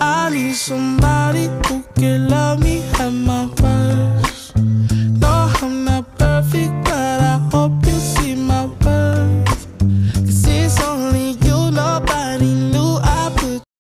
I need somebody who can love me at my